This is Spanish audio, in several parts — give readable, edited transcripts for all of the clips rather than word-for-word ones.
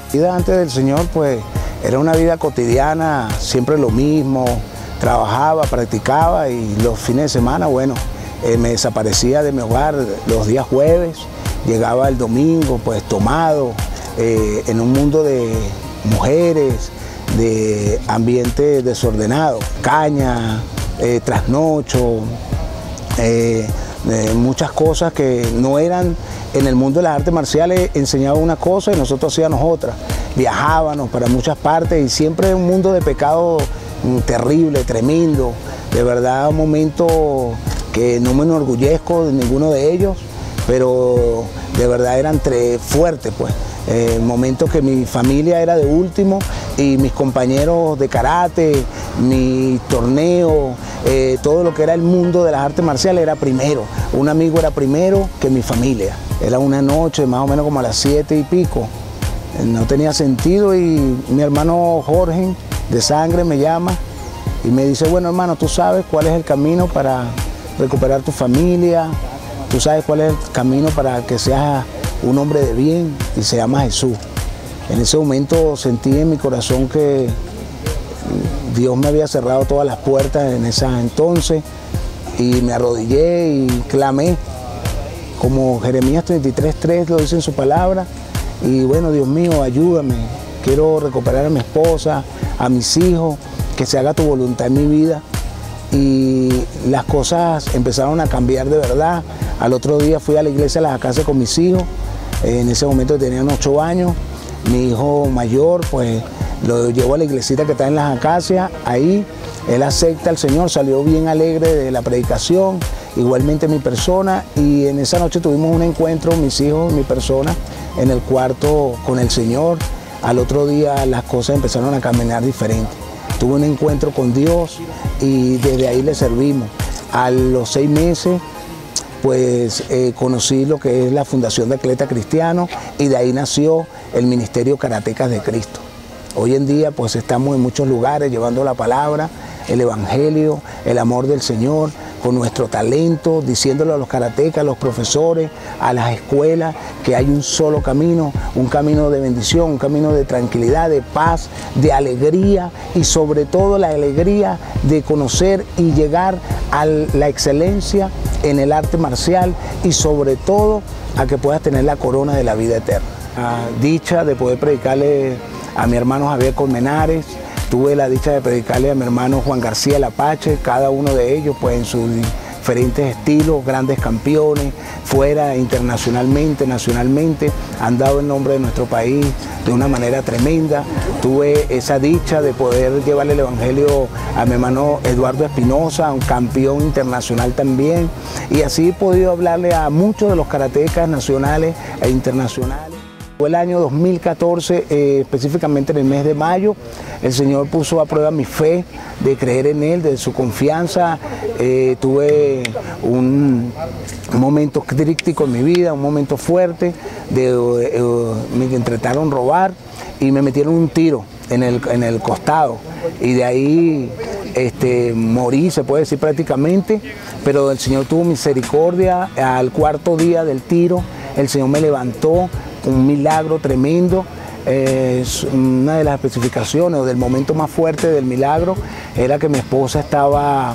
La vida antes del Señor, pues, era una vida cotidiana, siempre lo mismo, trabajaba, practicaba y los fines de semana, bueno, me desaparecía de mi hogar los días jueves, llegaba el domingo, pues, tomado, en un mundo de mujeres, de ambiente desordenado, caña, trasnocho, muchas cosas que no eran. En el mundo de las artes marciales enseñaban una cosa y nosotros hacíamos otra. Viajábamos para muchas partes y siempre un mundo de pecado terrible, tremendo. De verdad, un momento que no me enorgullezco de ninguno de ellos, pero de verdad eran fuertes, pues. Momentos que mi familia era de último y mis compañeros de karate, mi torneo, todo lo que era el mundo de las artes marciales era primero. Un amigo era primero que mi familia. Era una noche más o menos como a las 7 y pico. No tenía sentido y mi hermano Jorge de sangre me llama y me dice, bueno hermano, tú sabes cuál es el camino para recuperar tu familia, tú sabes cuál es el camino para que seas un hombre de bien y se llama Jesús. En ese momento sentí en mi corazón que Dios me había cerrado todas las puertas en ese entonces y me arrodillé y clamé, como Jeremías 33:3 lo dice en su palabra, y bueno, Dios mío, ayúdame, quiero recuperar a mi esposa, a mis hijos, que se haga tu voluntad en mi vida. Y las cosas empezaron a cambiar de verdad. Al otro día fui a la iglesia a las Acacias con mis hijos, en ese momento tenían 8 años, mi hijo mayor pues lo llevó a la iglesita que está en las Acacias, ahí él acepta al Señor, salió bien alegre de la predicación, igualmente mi persona, y en esa noche tuvimos un encuentro, mis hijos y mi persona, en el cuarto con el Señor. Al otro día las cosas empezaron a caminar diferente. Tuve un encuentro con Dios y desde ahí le servimos. A los 6 meses pues conocí lo que es la Fundación de Atleta Cristiano y de ahí nació el Ministerio Karatecas de Cristo. Hoy en día pues estamos en muchos lugares llevando la palabra, el evangelio, el amor del Señor, con nuestro talento, diciéndole a los karatecas, a los profesores, a las escuelas, que hay un solo camino, un camino de bendición, un camino de tranquilidad, de paz, de alegría y sobre todo la alegría de conocer y llegar a la excelencia en el arte marcial y sobre todo a que puedas tener la corona de la vida eterna. La dicha de poder predicarle a mi hermano Javier Colmenares, tuve la dicha de predicarle a mi hermano Juan García el Apache, cada uno de ellos pues en sus diferentes estilos, grandes campeones, fuera, internacionalmente, nacionalmente, han dado el nombre de nuestro país de una manera tremenda. Tuve esa dicha de poder llevarle el evangelio a mi hermano Eduardo Espinosa, un campeón internacional también, y así he podido hablarle a muchos de los karatecas nacionales e internacionales. Fue el año 2014, específicamente en el mes de mayo, el Señor puso a prueba mi fe de creer en Él, de su confianza. Tuve un momento crítico en mi vida, un momento fuerte, me intentaron robar y me metieron un tiro en el costado y de ahí morí, se puede decir prácticamente, pero el Señor tuvo misericordia. Al 4.º día del tiro, el Señor me levantó, un milagro tremendo. Una de las especificaciones o del momento más fuerte del milagro era que mi esposa estaba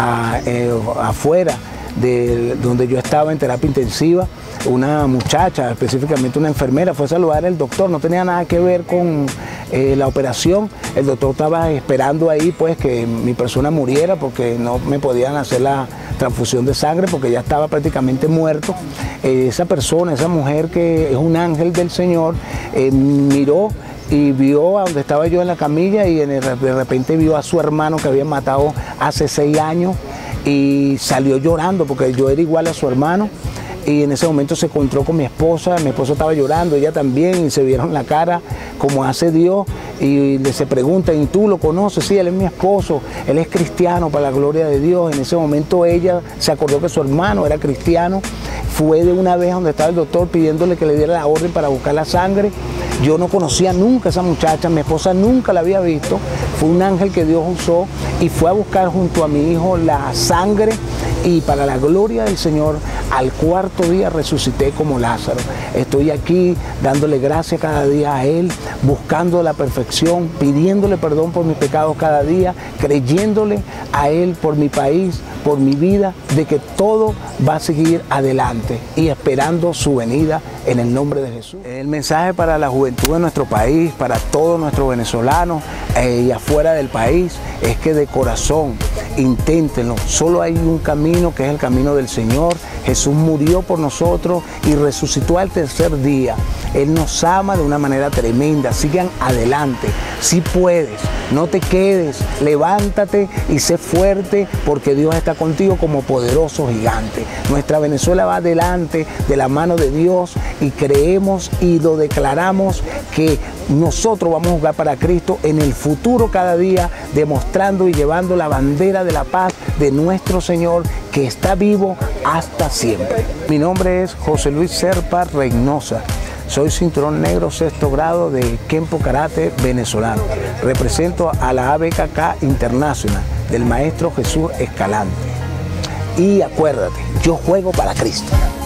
afuera de donde yo estaba en terapia intensiva. Una muchacha, específicamente una enfermera, fue a saludar al doctor, no tenía nada que ver con la operación. El doctor estaba esperando ahí pues que mi persona muriera porque no me podían hacer la transfusión de sangre porque ya estaba prácticamente muerto. Esa persona, esa mujer que es un ángel del Señor, miró y vio a donde estaba yo en la camilla y de repente vio a su hermano que había matado hace 6 años y salió llorando porque yo era igual a su hermano. Y en ese momento se encontró con mi esposa estaba llorando, ella también, y se vieron la cara como hace Dios, y se preguntan, ¿y tú lo conoces? Sí, él es mi esposo, él es cristiano para la gloria de Dios. En ese momento ella se acordó que su hermano era cristiano, fue de una vez donde estaba el doctor pidiéndole que le diera la orden para buscar la sangre. Yo no conocía nunca a esa muchacha, mi esposa nunca la había visto, fue un ángel que Dios usó y fue a buscar junto a mi hijo la sangre y para la gloria del Señor, al cuarto día resucité como Lázaro. Estoy aquí dándole gracias cada día a Él, buscando la perfección, pidiéndole perdón por mis pecados cada día, creyéndole a Él por mi país, por mi vida, de que todo va a seguir adelante y esperando su venida en el nombre de Jesús. El mensaje para la juventud de nuestro país, para todos nuestros venezolanos y afuera del país, es que de corazón inténtenlo. Solo hay un camino, que es el camino del Señor. Jesús murió por nosotros y resucitó al tercer día. Él nos ama de una manera tremenda. Sigan adelante. Si puedes, no te quedes, levántate y sé fuerte, porque Dios está contigo como poderoso gigante. Nuestra Venezuela va adelante de la mano de Dios y creemos y lo declaramos que nosotros vamos a jugar para Cristo en el futuro cada día, demostrando y llevando la bandera de la paz de nuestro Señor, que está vivo hasta siempre. Mi nombre es José Luis Serpa Reynosa. Soy cinturón negro sexto grado de Kenpo Karate venezolano. Represento a la ABKK International del maestro Jesús Escalante. Y acuérdate, yo juego para Cristo.